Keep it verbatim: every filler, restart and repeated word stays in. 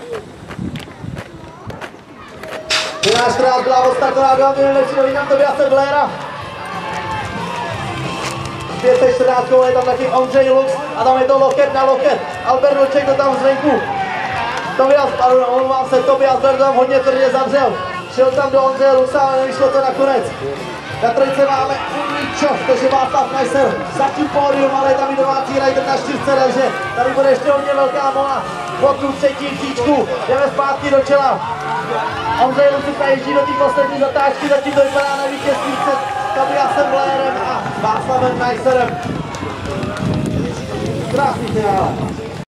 jedenáctkrát byla odstartová byla nejlepší, vidím Tobiase Blaira. pět set čtrnáct je tam taky Ondřej Lux a tam je to loket na loket. Albert Vlček to tam zvenku. Tobias, pardon, omlouvám se, Tobias Blair tam hodně tvrdě zavřel. Šel tam do Ondřeje Luxa, ale nevyšlo to nakonec. Na trojce máme Uničov, takže Václav Neisser zatím pódium, ale je tam i domácí rider na čtyřce, takže tady bude ještě hodně velká mola. Po tu třetí příčku, jdeme zpátky do čela. Ondřej Luxa jezdí do té poslední zatáčky, zatím to vypadá na vítězství před Tobiasem Blairem a Václavem Neisserem. Krásný finále.